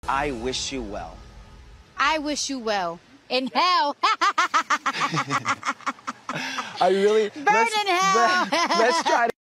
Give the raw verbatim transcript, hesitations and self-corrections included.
I wish you well. I wish you well. In hell. I really... Burn let's, in hell. Let, let's try to...